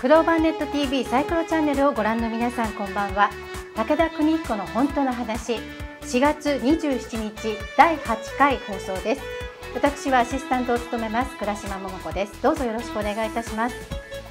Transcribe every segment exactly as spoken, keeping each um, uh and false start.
クローバーネット ティーブイ サイクロチャンネルをご覧の皆さん、こんばんは。武田邦彦の本当の話、しがつにじゅうしちにちだいはちかい放送です。私はアシスタントを務めます倉島桃子です。どうぞよろしくお願いいたします。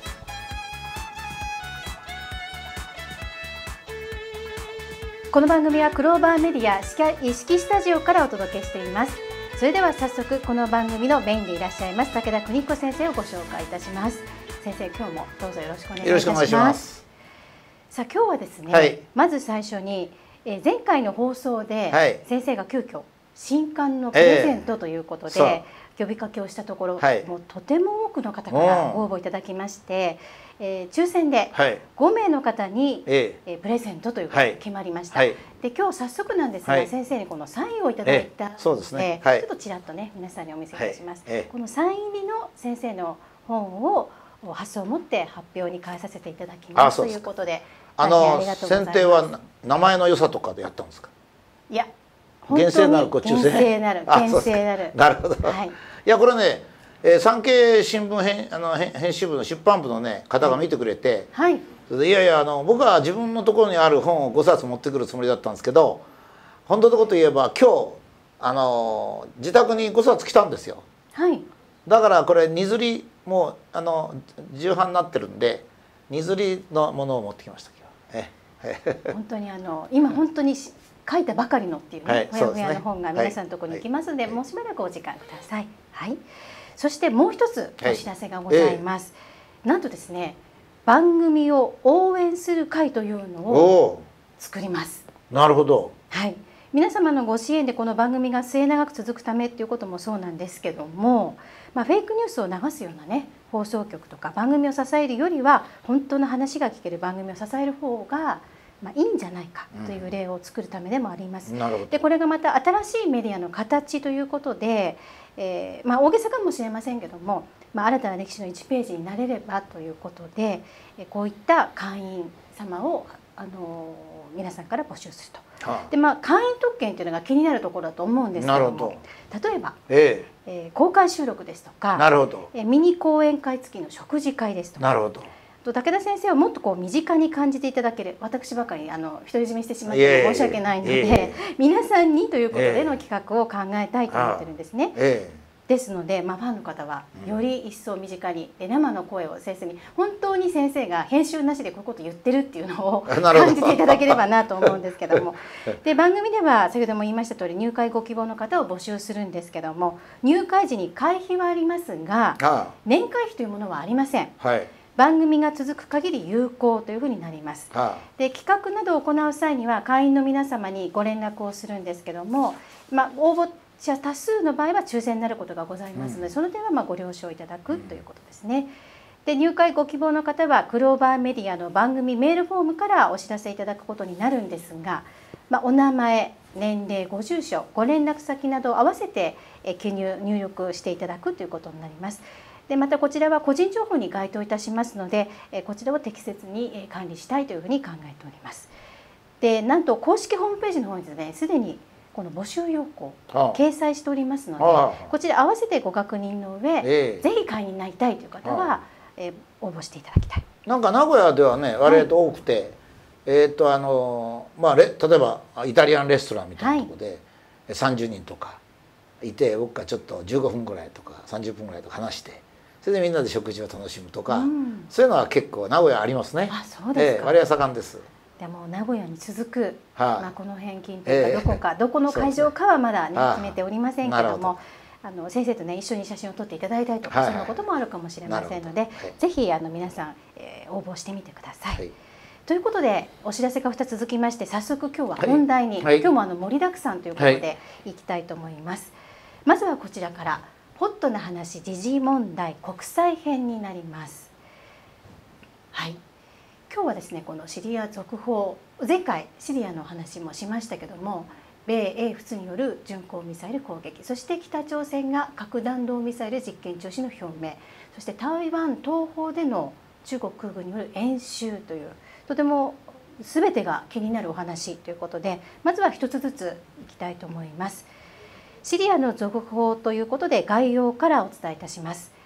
この番組はクローバーメディア意識スタジオからお届けしています。それでは早速この番組のメインでいらっしゃいます武田邦彦先生をご紹介いたします。先生、今日もどうぞよろしくお願いいたします。 ます。 さあ今日はですね、 はい、 まず最初に、えー、前回の放送で、はい、先生が急遽新刊のプレゼントということで、えー、呼びかけをしたところ、はい、もうとても多くの方からご応募いただきまして、えー、抽選でごめいの方に、はい、えー、プレゼントということが決まりました。はい、で今日早速なんですが、はい、先生にこのサインをいただいたので、えー、そうですね、はい、ちょっとちらっとね皆さんにお見せいたします。はい、えー、このサイン入りの先生の本を発想を持って発表に変えさせていただきますということで、 あの選定は名前の良さとかでやったんですか？ いや、 厳正なるご抽選。 厳正なる、厳正なる。 なるほど。はい。いやこれね、えー、産経新聞編あの編集部の出版部のね方が見てくれて、はい。いやいやあの僕は自分のところにある本をごさつ持ってくるつもりだったんですけど、本当のこと言えば今日あの自宅にごさつ来たんですよ。はい。だからこれ荷刷りもうあの重版になってるんで荷刷りのものを持ってきました今日。 え本当にあの今本当に書いたばかりのっていうね、ほやほやの本が皆さんのところに行きますので、はい、もうしばらくお時間ください。はい。そしてもう一つお知らせがございます。はい、えー、なんとですね、番組を応援する会というのを作ります。 なるほど。 はい。皆様のご支援でこの番組が末永く続くためっていうこともそうなんですけども、まあ、フェイクニュースを流すようなね放送局とか番組を支えるよりは本当の話が聞ける番組を支える方がまあいいんじゃないかという例を作るためでもあります。うん、でこれがまた新しいメディアの形ということで、えー、まあ大げさかもしれませんけども、まあ、新たな歴史のいちページになれればということで、こういった会員様をあの皆さんから募集すると。でまあ、会員特権というのが気になるところだと思うんですけども、例えば、えええー、公開収録ですとか、なるほど、えー、ミニ講演会付きの食事会ですとか、なるほど、と武田先生はもっとこう身近に感じていただける、私ばかりあの独り占めしてしまって申し訳ないので、皆さんにということでの企画を考えたいと思ってるんですね。ええですので、まあ、ファンの方はより一層身近に、で生の声を先生に本当に先生が編集なしでこういうことを言ってるっていうのを感じていただければなと思うんですけどもで番組では先ほども言いました通り入会ご希望の方を募集するんですけども、入会時に会費はありますが年会費というものはありません。はい、番組が続く限り有効というふうになります。で企画などを行う際には会員の皆様にご連絡をするんですけども、まあ、応募多数の場合は抽選になることがございますので、うん、その点はまあご了承いただくということですね。で入会ご希望の方はクローバーメディアの番組メールフォームからお知らせいただくことになるんですが、まあ、お名前、年齢、ご住所、ご連絡先などを合わせて記入入力していただくということになります。でまたこちらは個人情報に該当いたしますので、こちらを適切に管理したいというふうに考えております。でなんと公式ホームページの方にですね、すでにこの募集要項掲載しておりますので、こちら合わせてご確認の上、えー、ぜひ会員になりたいという方は、えー、応募していただきたい。 なんか名古屋ではね割合と多くて、はい、えっとあのまあ例えばイタリアンレストランみたいなところでさんじゅうにんとかいて、僕がちょっとじゅうごふんぐらいとかさんじゅっぷんぐらいとか話して、それでみんなで食事を楽しむとか、うん、そういうのは結構名古屋ありますね。 あ、そうですか。 えー、割合盛んです。 でも名古屋に続く、はあ、まあこの辺近辺がどこか、えー、どこの会場かはまだ、ね、決めておりませんけども、あの先生とね一緒に写真を撮っていただいたりとか、はい、そんなこともあるかもしれませんので、はい、ぜひあの皆さん、えー、応募してみてください。はい、ということでお知らせがふたつ続きまして、早速今日は本題に、はい、今日もあの盛りだくさんということでいきたいと思います。はい、まずはこちらからホットな話時事問題国際編になります。はい。今日はですね、このシリア続報、前回シリアの話もしましたけども、米英仏による巡航ミサイル攻撃、そして北朝鮮が核弾道ミサイル実験中止の表明、そして台湾東方での中国空軍による演習という、とても全てが気になるお話ということで、まずは一つずついきたいと思います。シリアの続報ということで概要からお伝えいたします。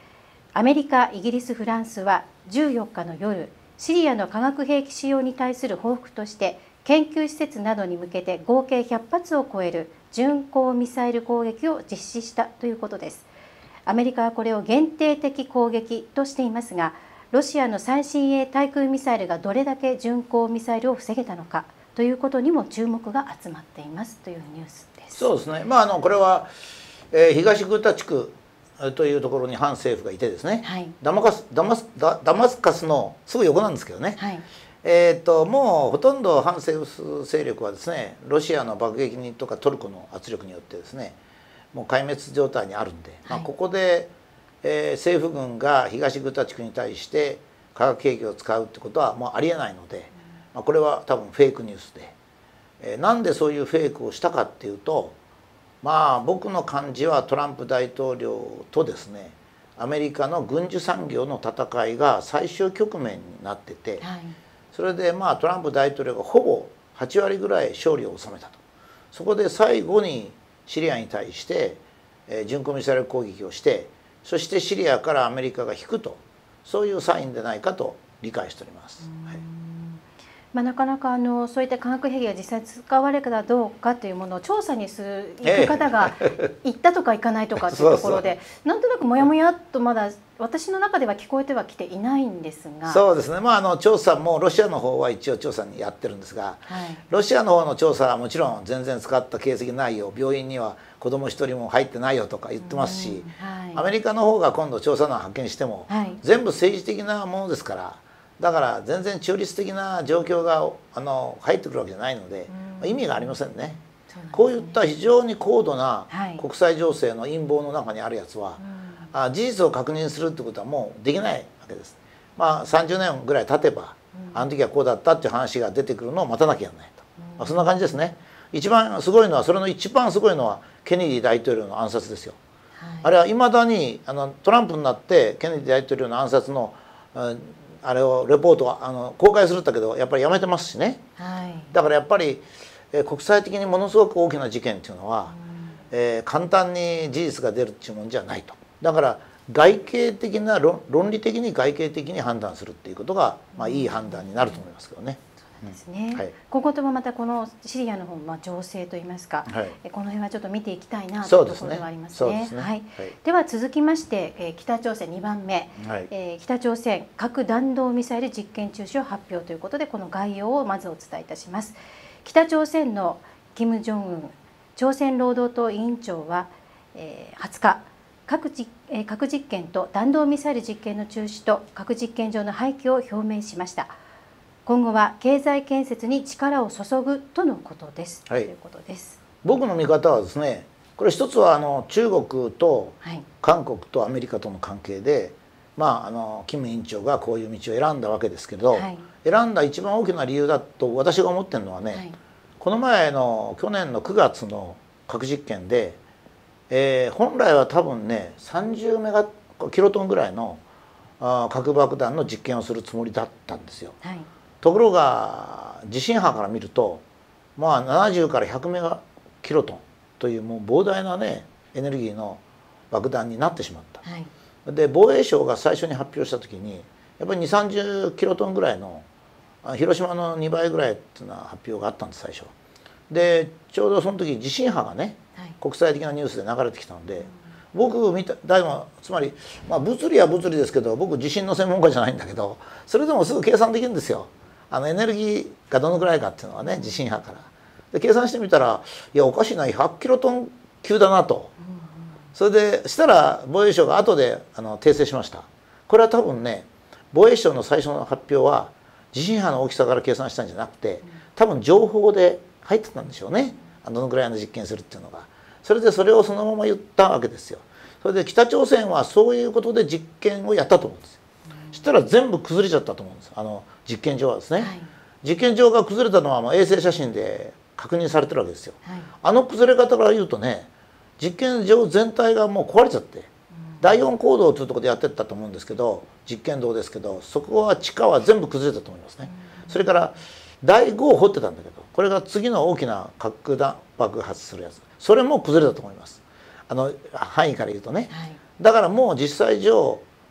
アメリカ、イギリス、フランスはじゅうよっかの夜、シリアの化学兵器使用に対する報復として研究施設などに向けて合計ひゃっぱつを超える巡航ミサイル攻撃を実施したということです。アメリカはこれを限定的攻撃としていますが、ロシアの最新鋭対空ミサイルがどれだけ巡航ミサイルを防げたのかということにも注目が集まっていますというニュースです。 そうですね、まあ、あのこれは、えー、東グータ地区というところに反政府がいてですね、はい、ダマカスダマスダダマスカスのすぐ横なんですけどね、はい、えー、ともうほとんど反政府勢力はですね、ロシアの爆撃とかトルコの圧力によってですね、もう壊滅状態にあるんで、はい、まあ、ここで、えー、政府軍が東グータ地区に対して化学兵器を使うってことはもうありえないので、うん、まあ、これは多分フェイクニュースで、えー、なんでそういうフェイクをしたかっていうと、まあ僕の感じはトランプ大統領とですね、アメリカの軍需産業の戦いが最終局面になってて、はい、それでまあトランプ大統領がほぼはちわりぐらい勝利を収めたと。そこで最後にシリアに対して、えー、巡航ミサイル攻撃をして、そしてシリアからアメリカが引くと、そういうサインでないかと理解しております。はい、 まあ、なかなかあのそういった化学兵器が実際使われるかどうかというものを調査にする行く方が行ったとか行かないとかというところで、なんとなくもやもやっとまだ私の中では聞こえてはきていないんですが。そうですね、まあ、あの調査もロシアの方は一応調査にやってるんですが、はい、ロシアの方の調査はもちろん全然使った形跡ないよ、病院には子供一人も入ってないよとか言ってますし、はい、アメリカの方が今度調査団派遣しても、はい、全部政治的なものですから。だから全然中立的な状況があの入ってくるわけじゃないので、うん、意味がありませんね。ね、こういった非常に高度な国際情勢の陰謀の中にあるやつは、はい、あ事実を確認するってことはもうできないわけです。まあさんじゅうねんぐらい経てば、うん、あの時はこうだったっていう話が出てくるのを待たなきゃいけないと、うん、まあ、そんな感じですね。一番すごいのは、それの一番すごいのはケネディ大統領の暗殺ですよ。はい、あれはいまだにあのトランプになってケネディ大統領の暗殺の、うん、あれをレポートはあの公開するんだけど、やっぱりやめてますしね、はい、だからやっぱり、えー、国際的にものすごく大きな事件っていうのは、うん、えー、簡単に事実が出るっていうもんじゃないと。だから外形的な 論, 論理的に外形的に判断するっていうことが、まあ、いい判断になると思いますけどね。 ですね、はい、今後ともまたこのシリアの方、まあ、情勢といいますか、はい、この辺はちょっと見ていきたいなというところではありますね。では続きまして、えー、北朝鮮にばんめ、はい、えー、北朝鮮核弾道ミサイル実験中止を発表ということで、この概要をまずお伝えいたします。北朝鮮の金正恩朝鮮労働党委員長は、えー、はつか核実、えー、核実験と弾道ミサイル実験の中止と核実験場の廃棄を表明しました。今後は経済建設に力を注ぐとのことです、はい、ということです。 僕の見方はですね、これ一つはあの中国と韓国とアメリカとの関係で、まあ、あの金委員長がこういう道を選んだわけですけど、はい、選んだ一番大きな理由だと私が思ってるのはね、はい、この前の去年のくがつの核実験で、えー、本来は多分ねさんじゅうメガキロトンぐらいのあ核爆弾の実験をするつもりだったんですよ。はい、ところが地震波から見ると、まあ、ななじゅうからひゃくメガキロトンというもう膨大なねエネルギーの爆弾になってしまった。はい、で防衛省が最初に発表した時にやっぱりにじゅう、さんじゅうキロトンぐらいの広島のにばいぐらいっていうような発表があったんです最初。でちょうどその時地震波がね、はい、国際的なニュースで流れてきたので、うん、僕見た大もつまり、まあ、物理は物理ですけど僕地震の専門家じゃないんだけど、それでもすぐ計算できるんですよ。あのエネルギーがどのぐらいかっていうのはね、地震波から。で計算してみたら、いやおかしいな、ひゃくキロトン級だなと。それでしたら防衛省が後であの訂正しました。これは多分ね、防衛省の最初の発表は地震波の大きさから計算したんじゃなくて、多分情報で入ってたんでしょうね、どのぐらいの実験するっていうのが。それでそれをそのまま言ったわけですよ。それで北朝鮮はそういうことで実験をやったと思うんですよ。そしたら全部崩れちゃったと思うんです、あの実験場はですね。はい、実験場が崩れたのはまあ衛星写真で確認されてるわけですよ。はい、あの崩れ方から言うとね、実験場全体がもう壊れちゃって、うん、だいよん坑道というところでやってったと思うんですけど、実験道ですけど、そこは地下は全部崩れたと思いますね。うん、それからだいごを掘ってたんだけど、これが次の大きな核弾爆発するやつ、それも崩れたと思います、あの範囲から言うとね。はい、だからもう実際上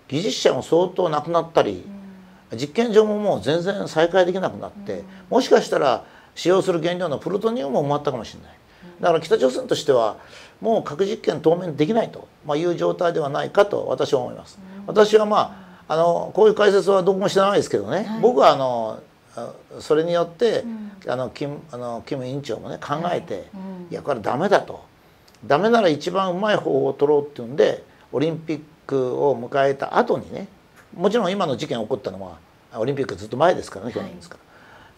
技術者も相当なくなったり、うん、実験場ももう全然再開できなくなって、うん、もしかしたら使用する原料のプルトニウムも埋まったかもしれない。だから北朝鮮としてはもう核実験当面できないという状態ではないかと私は思います。うん、私はまああのこういう解説はどこも知らないですけどね、はい、僕はあのそれによって、うん、あのキムあのキム委員長もね考えて、はい、うん、いやこれダメだと、ダメなら一番うまい方法を取ろうっていうんでオリンピックを迎えた後にね、もちろん今の事件起こったのはオリンピックずっと前ですからね、去年ですから、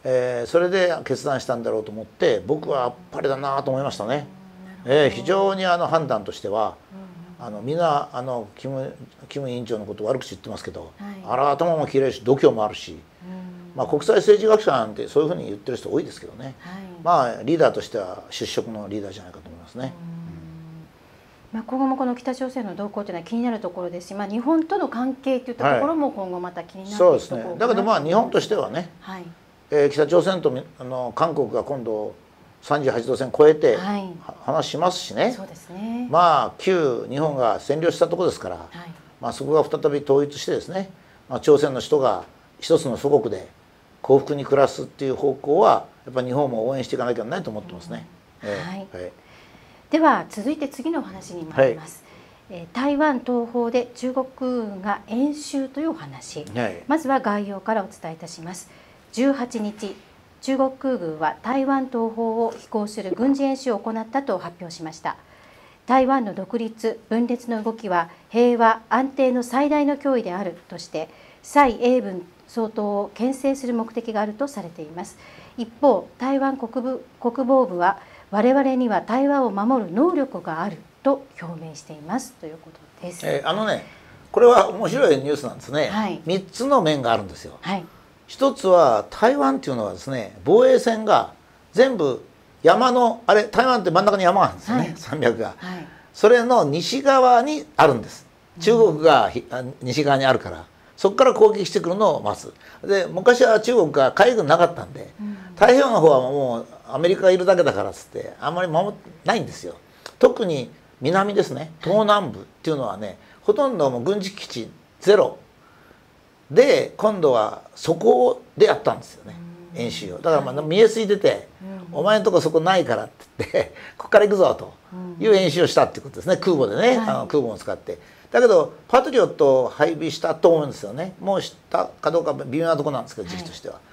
はい、えー、それで決断したんだろうと思って僕はあっぱれだなと思いましたね。えー、非常にあの判断としては、あのみんなあのキム、キム委員長のことを悪口言ってますけど、はい、あら頭もきれいし度胸もあるし、まあ、国際政治学者なんてそういうふうに言ってる人多いですけどね、はい、まあリーダーとしては出色のリーダーじゃないかと思いますね。 まあ、今後もこの北朝鮮の動向というのは気になるところですし、まあ、日本との関係といったところも今後また気になるところ、はい、そうですね。 だけどまあ日本としてはね、はい、えー、北朝鮮とあの韓国が今度さんじゅうはちど線越えて話しますしね、はい、そうですね。まあ旧日本が占領したところですから、はい、まあそこが再び統一してですね、まあ、朝鮮の人が一つの祖国で幸福に暮らすっていう方向はやっぱり日本も応援していかなきゃならないと思ってますね。うん、えー、はい、はい、では続いて次のお話に参ります。はい、えー、台湾東方で中国軍が演習というお話、はい、まずは概要からお伝えいたします。じゅうはちにち、中国空軍は台湾東方を飛行する軍事演習を行ったと発表しました。台湾の独立・分裂の動きは平和・安定の最大の脅威であるとして蔡英文総統を牽制する目的があるとされています。一方、台湾国部、国防部は我々には台湾を守る能力があると表明していますということです。 えー、あのね、これは面白いニュースなんですね。はい、みっつの面があるんですよ。はい、一つは台湾っていうのはですね、防衛線が全部山のあれ台湾って真ん中に山があるんですよね、はい、山脈が、はい、それの西側にあるんです。中国が、うん、西側にあるからそこから攻撃してくるのを待つ。で昔は中国が海軍なかったんで、うん、太平洋の方はもうアメリカがいるだけだからっつってあんまり守ってないんですよ。特に南ですね、東南部っていうのはね、ほとんどもう軍事基地ゼロで今度はそこでやったんですよね、演習を。だからまあ見えすいてて、うん、お前のとこそこないからって言ってここから行くぞという演習をしたっていうことですね、空母でね、はい、あの空母を使って。だけどパトリオットを配備したと思うんですよね。もうしたかどうか微妙なところなんですけど、時期としては。はい、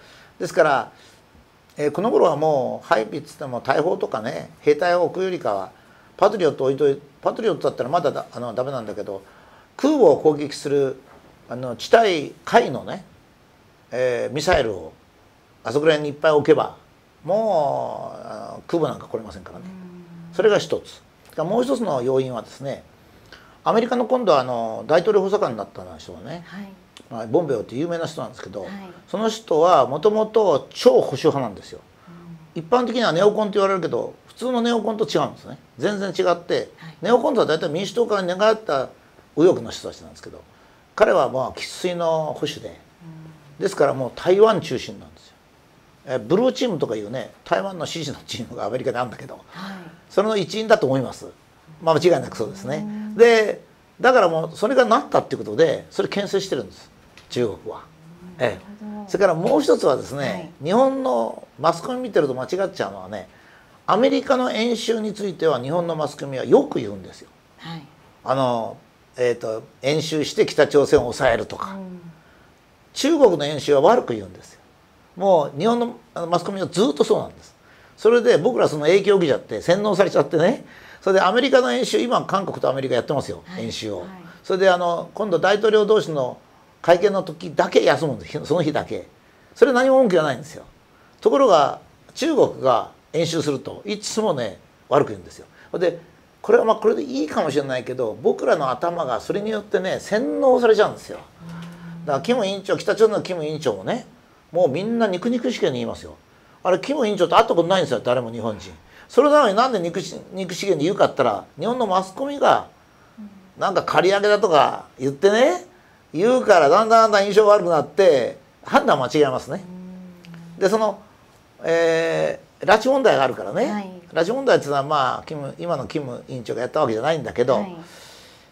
ですから、えー、この頃はもう配備っつっても大砲とかね兵隊を置くよりかはパトリオット置いといて、パトリオットだったらまだだあのダメなんだけど、空母を攻撃するあの地対海のね、えー、ミサイルをあそこら辺にいっぱい置けばもうあの空母なんか来れませんからね。それが一つ。もう一つの要因はですね、アメリカの今度はあの大統領補佐官になった人がね、はい、まあ、ボンベオって有名な人なんですけど、はい、その人はもともと超保守派なんですよ。うん、一般的にはネオコンって言われるけど普通のネオコンと違うんですね。全然違って、はい、ネオコンとは大体民主党から寝返った右翼の人たちなんですけど、彼はまあ生粋の保守で、うん、ですからもう台湾中心なんですよ。えブルーチームとかいうね台湾の支持のチームがアメリカにあるんだけど、はい、それの一員だと思います。まあ間違いなくそうですね。でだからもうそれがなったっていうことでそれ牽制してるんです中国は。ええ、それからもう一つはですね、はい、日本のマスコミ見てると間違っちゃうのはね、アメリカの演習については日本のマスコミはよく言うんですよ。はい、あの、えーと、演習して北朝鮮を抑えるとか、うん、中国の演習は悪く言うんですよ。もう日本のマスコミはずっとそうなんです。それで僕らその影響を受けちゃって洗脳されちゃってね、それでアメリカの演習、今韓国とアメリカやってますよ、はい、演習を、はい、それであの今度大統領同士の会見の時だけ休むんです、その日だけ。それ何も文句がないんですよ。ところが中国が演習するといつもね悪く言うんですよ。でこれはまあこれでいいかもしれないけど僕らの頭がそれによってね洗脳されちゃうんですよ。だからキム委員長、北朝鮮のキム委員長もねもうみんな肉肉しげに言いますよ。あれキム委員長と会ったことないんですよ、誰も日本人。それなのになんで肉し肉しげに言うかって言ったら、日本のマスコミがなんか借り上げだとか言ってね言うからだんだんだんだん印象悪くなって判断間違えますね。でその、えー、拉致問題があるからね、はい、拉致問題っていうのはまあキム今のキム委員長がやったわけじゃないんだけど、はい、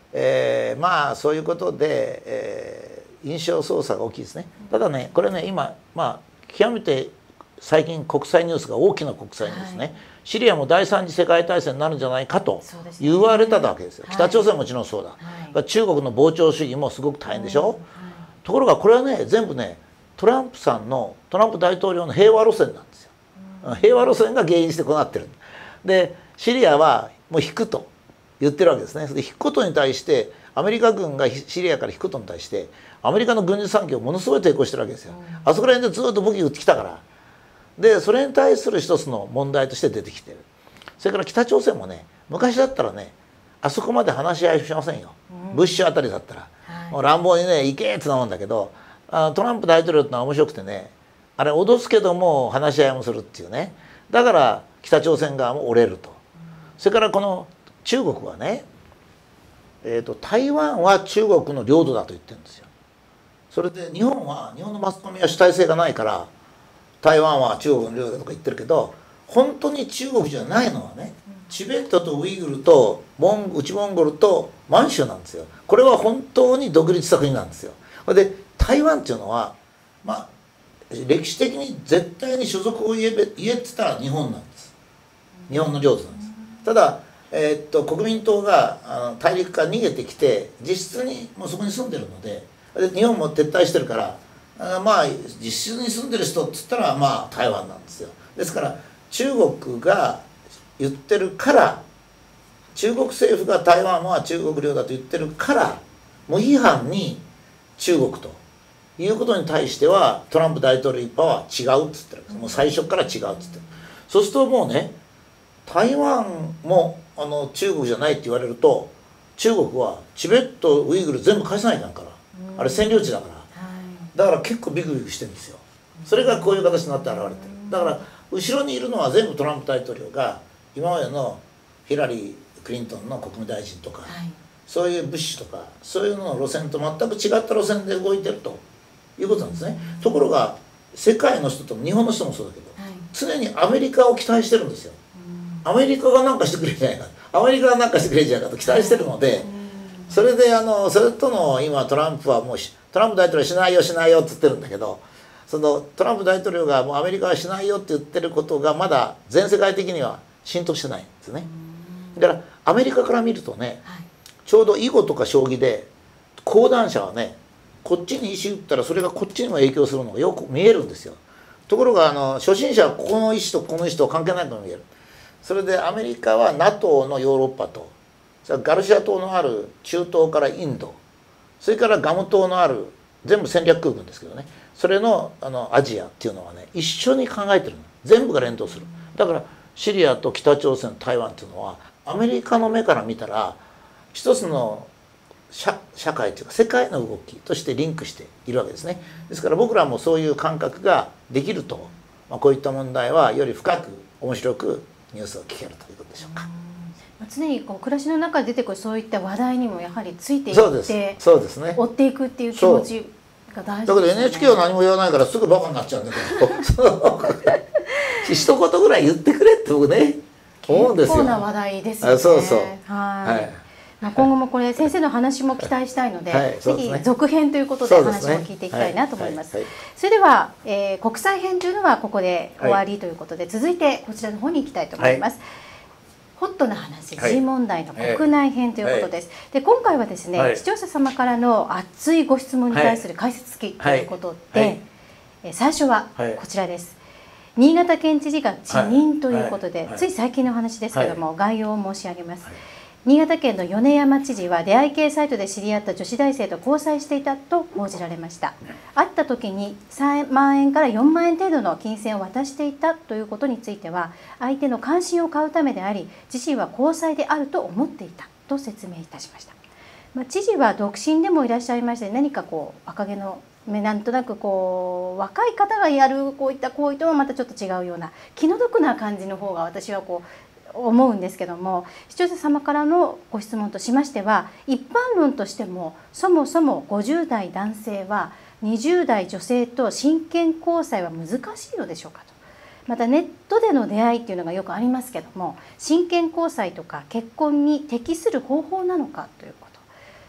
えー、まあそういうことで、えー、印象操作が大きいですね。ただねこれね今まあ極めて最近国際ニュースが大きな国際ニュースね、はい、シリアも第三次世界大戦になるんじゃないかと言われたわけですよ。すね、北朝鮮ももちろんそうだ、はい、中国の膨張主義もすごく大変でしょ、はい、ところがこれはね全部ねトランプさんのトランプ大統領の平和路線なんですよ。うん、平和路線が原因してこうなってる。でシリアはもう引くと言ってるわけですね。それで引くことに対してアメリカ軍がシリアから引くことに対してアメリカの軍事産業ものすごい抵抗してるわけですよ。あそこら辺でずっと武器撃ってきたから。でそれに対する一つの問題として出てきてる。それから北朝鮮もね昔だったらねあそこまで話し合いしませんよ。ブッシュあたりだったら、はい、もう乱暴にね行けってなもんだけど、あトランプ大統領ってのは面白くてね、あれ脅すけども話し合いもするっていうね。だから北朝鮮側も折れると。それからこの中国はね、えーと、台湾は中国の領土だと言ってるんですよ。それで日本は日本のマスコミは主体性がないから台湾は中国の領土だとか言ってるけど、本当に中国じゃないのはねチベットとウイグルとモン内モンゴルと満州なんですよ。これは本当に独立した国なんですよ。で台湾っていうのはまあ歴史的に絶対に所属を言え言えてた日本なんです。日本の領土なんです。ただ、えー、っと国民党があの大陸から逃げてきて実質にもうそこに住んでるので、で日本も撤退してるからあまあ実質に住んでる人っつったらまあ台湾なんですよ。ですから中国が言ってるから中国政府が台湾は中国領だと言ってるから無批判に中国ということに対してはトランプ大統領一派は違うっつってる。もう最初から違うっつってる。そうするともうね台湾もあの中国じゃないって言われると中国はチベットウイグル全部返さないかんから、あれ占領地だから、だから結構ビクビクしてるんですよ。それがこういう形になって現れてる。だから後ろにいるのは全部トランプ大統領が今までのヒラリー・クリントンの国務大臣とか、はい、そういうブッシュとかそういうのの路線と全く違った路線で動いてるということなんですね。ところが世界の人とも日本の人もそうだけど、はい、常にアメリカを期待してるんですよ。アメリカが何かしてくれるんじゃないか、アメリカが何かしてくれるんじゃないかと期待してるので、それであのそれとの今トランプはもうトランプ大統領しないよしないよって言ってるんだけど、そのトランプ大統領がもうアメリカはしないよって言ってることがまだ全世界的には浸透してないんですね。だからアメリカから見るとね、はい、ちょうど囲碁とか将棋で講談社はねこっちに石打ったらそれがこっちにも影響するのがよく見えるんですよ。ところがあの初心者はここの石とこの石と関係ないと見える。それでアメリカは ナトー のヨーロッパとそれガルシア島のある中東からインド、それからガム島のある全部戦略空軍ですけどね、それのあのアジアっていうのはね一緒に考えてるの。全部が連動する。だからシリアと北朝鮮台湾っていうのはアメリカの目から見たら一つの 社, 社会というか世界の動きとしてリンクしているわけですね。ですから僕らもそういう感覚ができると、まあ、こういった問題はより深く面白くニュースを聞けるということでしょうか。 常にこう暮らしの中で出てくるそういった話題にもやはりついていってそうです、そうですね、 追っていくっていう気持ちが大事ですね。 だけど エヌエイチケー は何も言わないからすぐバカになっちゃうんだけど一言ぐらい言ってくれって僕ね思うんですよ。 結構な話題ですよね。 そうそう、 はい、はい、まあ今後もこれ先生の話も期待したいので、はい、ぜひ続編ということで話も聞いていきたいなと思います。それでは、えー、国際編というのはここで終わりということで、はい、続いてこちらの方に行きたいと思います。はい、ホットな話、時事問題の国内編ということです。はい、で今回はですね、はい、視聴者様からの熱いご質問に対する解説記ということで、はいはい、え最初はこちらです。新潟県知事が辞任ということで、はいはい、つい最近の話ですけども、はい、概要を申し上げます。はい、新潟県の米山知事は出会い系サイトで知り合った女子大生と交際していたと報じられました。会った時にさんまんえんからよんまんえん程度の金銭を渡していたということについては、相手の関心を買うためであり、自身は交際であると思っていたと説明いたしました。まあ、知事は独身でもいらっしゃいまして、何かこう若気のなんとなくこう若い方がやるこういった行為とはまたちょっと違うような気の毒な感じの方が私はこう思うんですけども、視聴者様からのご質問としましては、一般論としてもそもそもごじゅうだい男性はにじゅうだい女性と真剣交際は難しいのでしょうかと。またネットでの出会いっていうのがよくありますけども、真剣交際とか結婚に適する方法なのかということ、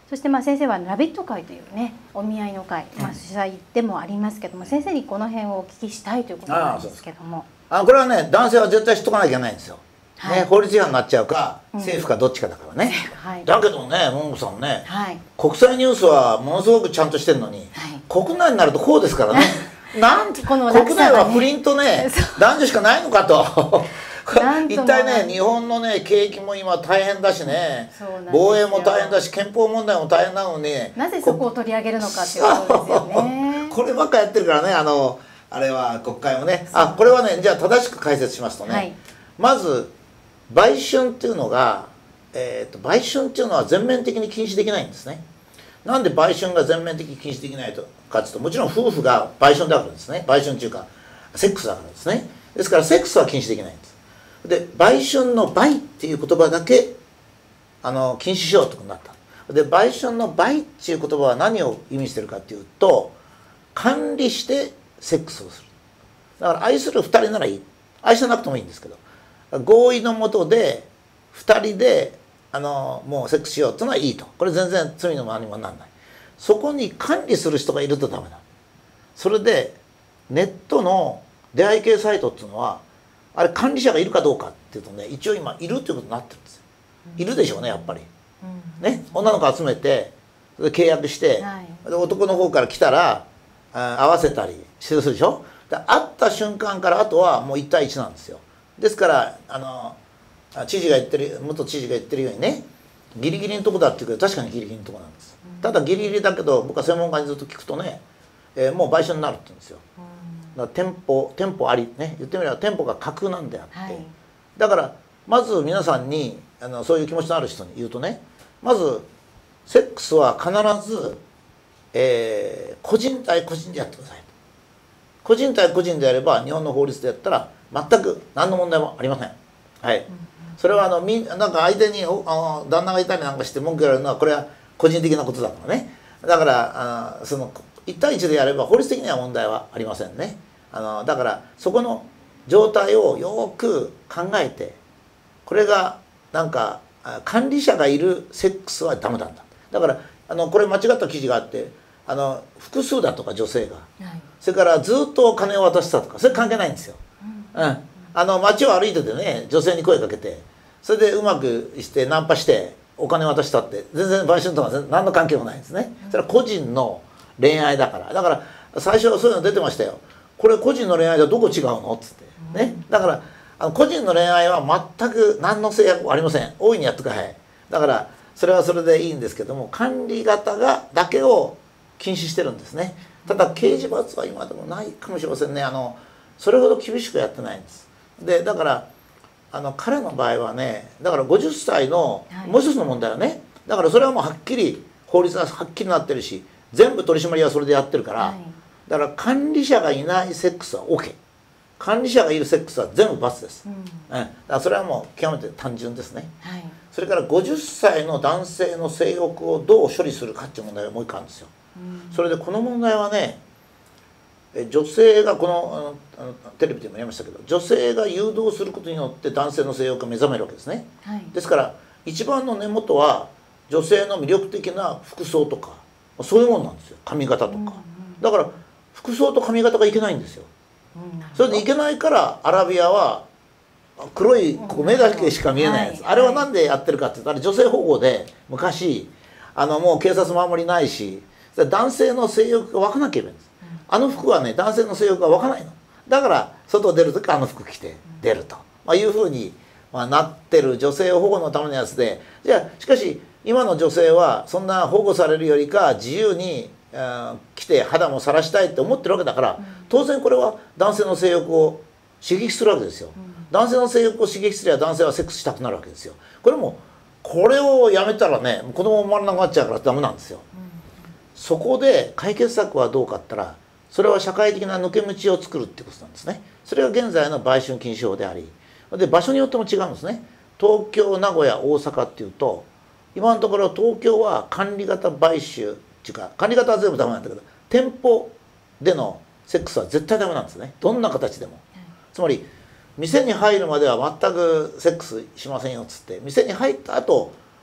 そしてまあ先生はラビット会というねお見合いの会、まあ、主催でもありますけども、先生にこの辺をお聞きしたいということなんですけども。 あこれはね男性は絶対知っとかなきゃいけないんですよ。はい、ね、法律違反になっちゃうか、うん、政府かどっちかだからね。はい、だけどねももさんね、はい、国際ニュースはものすごくちゃんとしてるのに、はい、国内になるとこうですからね。なんて、ね、国内は不倫とね男女しかないのかと。一体ね日本のね景気も今大変だしね、防衛も大変だし憲法問題も大変なのに、 なぜそこを取り上げるのかっていうことですよね。 こればっかやってるからね、あのあれは国会もね。あこれはねじゃあ正しく解説しますとね、はい、まず売春っていうのが、えー、と売春っていうのは全面的に禁止できないんですね。なんで売春が全面的に禁止できないかというと、もちろん夫婦が売春だからですね。売春っていうかセックスだからですね。ですからセックスは禁止できないんです。で売春の売っていう言葉だけあの禁止しようとなった。で売春の売っていう言葉は何を意味してるかっていうと、管理してセックスをする。だから愛するふたりならいい、愛さなくてもいいんですけど、合意のもとでふたりであのもうセックスしようっていうのはいいと。これ全然罪の何にもなんない。そこに管理する人がいるとダメだ。それでネットの出会い系サイトっていうのはあれ管理者がいるかどうかっていうとね、一応今いるっていうことになってるんですよ。いるでしょうねやっぱり。ね、女の子集めてで契約して、はい、で男の方から来たら合わせたりするでしょ。で会った瞬間からあとはもういち対いちなんですよ。ですからあの知事が言ってる元知事が言ってるようにね、ギリギリのとこだっていうけど確かにギリギリのとこなんです。ただギリギリだけど僕は専門家にずっと聞くとね、えー、もう売春になるって言うんですよ。だから店舗店舗ありね、言ってみれば店舗が架空なんであって、はい、だからまず皆さんにあのそういう気持ちのある人に言うとね、まずセックスは必ず、えー、個人対個人でやってください。個人対個人でやれば日本の法律でやったら全く何の問題もありません。はい、うん、それはあのみなんか相手にあの旦那がいたりなんかして文句言われるのはこれは個人的なことだからね。だからあそのいち対いちでやれば法律的には問題はありませんね。あのだからそこの状態をよく考えて、これがなんか管理者がいるセックスはダメなんだ。だからあのこれ間違った記事があって、あの複数だとか女性が、はい、それからずっと金を渡したとかそれ関係ないんですよ。うん、うん、あの街を歩いててね女性に声かけてそれでうまくしてナンパしてお金渡したって全然売春とか何の関係もないんですね。それは個人の恋愛だから。だから最初はそういうの出てましたよ。これ個人の恋愛とどこ違うのっつってね。だからあの個人の恋愛は全く何の制約もありません。大いにやってください。だからそれはそれでいいんですけども、管理型がだけを禁止してるんですね。ただ刑事罰は今でもないかもしれませんね。あのそれほど厳しくやってないんです。でだからあの彼の場合はね、だからごじゅっさいのもう一つの問題はね、だからそれはもうはっきり法律がはっきりなってるし全部取り締まりはそれでやってるから、はい、だから管理者がいないセックスは OK、 管理者がいるセックスは全部罰です、うん、だからそれはもう極めて単純ですね、はい、それからごじゅっさいの男性の性欲をどう処理するかっていう問題がもう一個あるんですよ、うん、それでこの問題はね、女性がこのあのテレビでも言いましたけど、女性が誘導することによって男性の性欲が目覚めるわけですね、はい、ですから一番の根元は女性の魅力的な服装とかそういうもんなんですよ、髪型とか、うんうん、だから服装と髪型がいけないんですよ、うん、それでいけないからアラビアは黒いここ目だけしか見えないやつ、はい、あれはなんでやってるかって言ったら女性保護で昔あのもう警察守りないし男性の性欲が湧かなければいいんです、うん、あの服はね男性の性欲が湧かないのだから外出る時はあの服着て出ると、まあ、いうふうに、まあ、なってる女性保護のためのやつで、じゃあしかし今の女性はそんな保護されるよりか自由に来て肌も晒したいって思ってるわけだから、当然これは男性の性欲を刺激するわけですよ、うん、男性の性欲を刺激すれば男性はセックスしたくなるわけですよ。これもこれをやめたらね子供生まれなくなっちゃうからダメなんですよ、うん、そこで解決策はどうかって言ったら、それは社会的な抜け道を作るってことなんですね。それが現在の売春禁止法であり、で場所によっても違うんですね。東京、名古屋、大阪っていうと今のところ東京は管理型買収っていうか管理型は全部ダメなんだけど、店舗でのセックスは絶対ダメなんですね、どんな形でも、はい、つまり店に入るまでは全くセックスしませんよっつって、店に入った後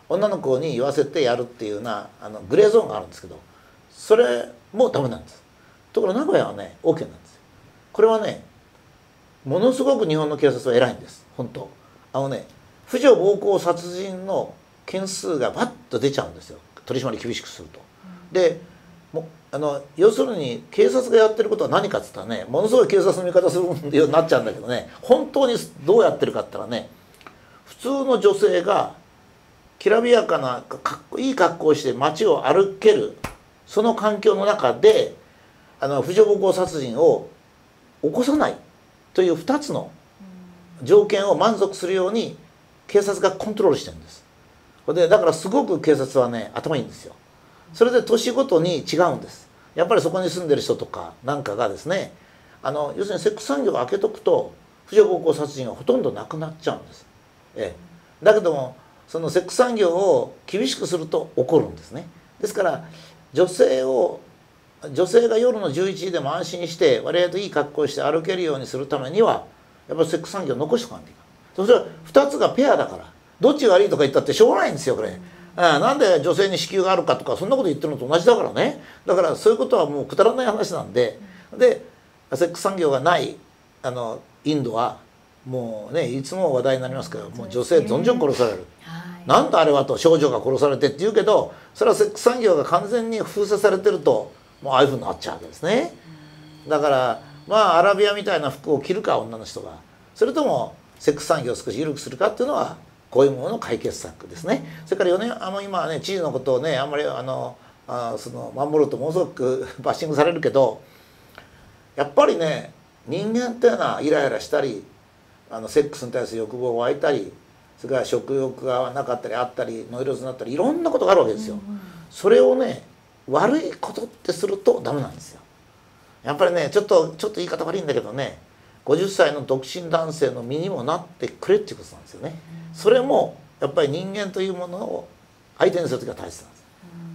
女の子に言わせてやるっていうようなあのグレーゾーンがあるんですけど、それもダメなんです。ところが名古屋はね OK なんですよ。これはねものすごく日本の警察は偉いんです。本当あのね婦女暴行殺人の件数がバッと出ちゃうんですよ、取り締まり厳しくすると。でもあの要するに警察がやってることは何かっつったらね、ものすごい警察の味方するようになっちゃうんだけどね、本当にどうやってるかって言ったらね、普通の女性がきらびやかなかっこいい格好をして街を歩けるその環境の中であの婦女暴行殺人を起こさないというふたつの条件を満足するように警察がコントロールしてるんです。でだからすごく警察はね頭いいんですよ。それで年ごとに違うんです。やっぱりそこに住んでる人とかなんかがですね、あの要するにセックス産業を開けとくと婦女暴行殺人がほとんどなくなっちゃうんです。ええ、だけどもそのセックス産業を厳しくすると起こるんですね。ですから女性を女性が夜のじゅういちじでも安心して割合といい格好をして歩けるようにするためにはやっぱりセックス産業を残しておかないといけない。それはふたつがペアだからどっちが悪いとか言ったってしょうがないんですよこれ。うん、なんで女性に子宮があるかとかそんなこと言ってるのと同じだからね。だからそういうことはもうくだらない話なんで、でセックス産業がないあのインドはもうねいつも話題になりますけど、もう女性どんどん殺される。なんだあれはと、少女が殺されてって言うけど、それはセックス産業が完全に封鎖されてるともうああいうふうになっちゃうわけですね。だからまあアラビアみたいな服を着るか女の人が、それともセックス産業を少し緩くするかっていうのはこういうものの解決策ですね。それからよねんあの今はね知事のことをねあんまりあのあその守るとものすごくバッシングされるけど、やっぱりね人間っていうのはイライラしたりあのセックスに対する欲望が湧いたり、それから食欲がなかったりあったりノイローゼになったりいろんなことがあるわけですよ。それをね悪いことってするとダメなんですよ。やっぱりねちょっとちょっと言い方悪いんだけどね、ごじゅっさいの独身男性の身にもなってくれっていうことなんですよね。それもやっぱり人間というものを相手にする時は大切なんです。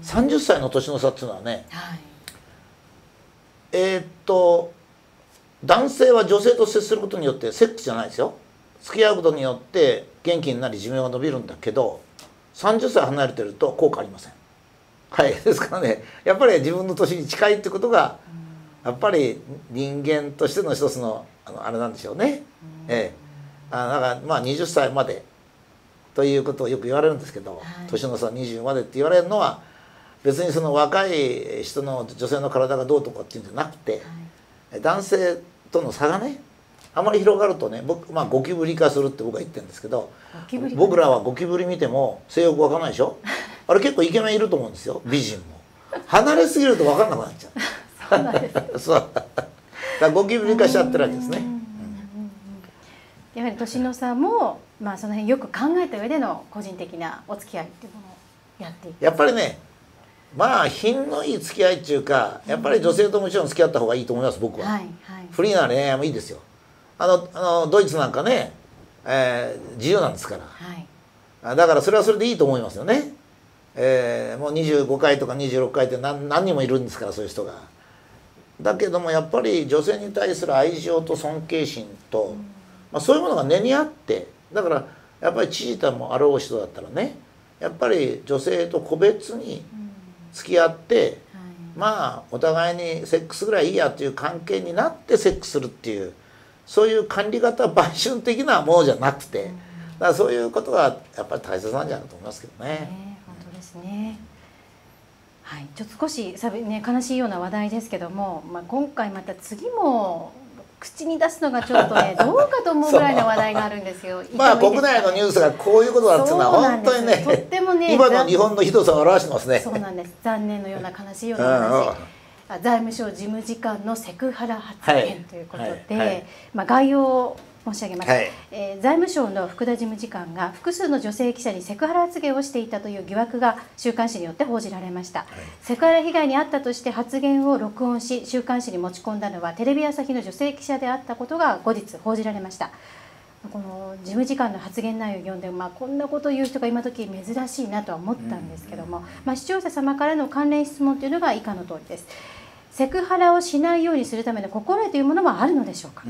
さんじゅっさいの年の差っていうのはね、はい、えー、っと男性は女性と接することによってセックスじゃないですよ、付き合うことによって元気になり寿命が伸びるんだけど、さんじゅっさい離れてると効果ありません。はい、ですからねやっぱり自分の年に近いってことがやっぱり人間としての一つの あのあれなんでしょうね。ええ、あだからまあはたちまでということをよく言われるんですけど、はい、年の差にじゅうまでって言われるのは別にその若い人の女性の体がどうとかっていうんじゃなくて、はい、男性との差がねあまり広がるとね、僕、まあ、ゴキブリ化するって僕は言ってるんですけど、僕らはゴキブリ見ても性欲湧かないでしょ。あれ結構イケメンいると思うんですよ、美人も。離れすぎると分かんなくなっちゃう。そうなんです。そう。だからゴキブリ化しちゃってるわけですね。うん、 やはり年の差も、まあ、その辺よく考えた上での個人的なお付き合いっていうものをやっていく。 やっぱりね、まあ品のいい付き合いっていうか、やっぱり女性ともちろん付き合った方がいいと思います僕は。はいはい、フリーな恋愛もいいですよ。あのあのドイツなんかね、えー、自由なんですから、はい、だからそれはそれでいいと思いますよね。えー、もうにじゅうごかいとかにじゅうろっかいって 何, 何人もいるんですから、そういう人が。だけどもやっぱり女性に対する愛情と尊敬心と、まあ、そういうものが根にあって、だからやっぱり知事ともあろう人だったらね、やっぱり女性と個別に付き合って、うんはい、まあお互いにセックスぐらいいいやっていう関係になってセックスするっていう、そういう管理型売春的なものじゃなくて、だからそういうことがやっぱり大切なんじゃないかと思いますけどね。 ね、本当ですね。はい、ちょっと少しさび、ね、悲しいような話題ですけども、まあ、今回また次も口に出すのがちょっとねどうかと思うぐらいの話題があるんですよ。 まあ国内のニュースがこういうことだっていうのは本当にね、とってもね今の日本のひどさを表してますね。 そうなんです。残念のような悲しいような話。財務省事務次官のセクハラ発言ということで、はいはい、まあ、概要を申し上げます、はい、えー、財務省の福田事務次官が複数の女性記者にセクハラ発言をしていたという疑惑が週刊誌によって報じられました、はい、セクハラ被害に遭ったとして発言を録音し週刊誌に持ち込んだのはテレビ朝日の女性記者であったことが後日報じられました。この事務次官の発言内容を読んで、まあ、こんなことを言う人が今時珍しいなとは思ったんですけども、まあ、視聴者様からの関連質問というのが以下の通りです。セクハラをしないようにするための心得というものはあるのでしょうか、うん、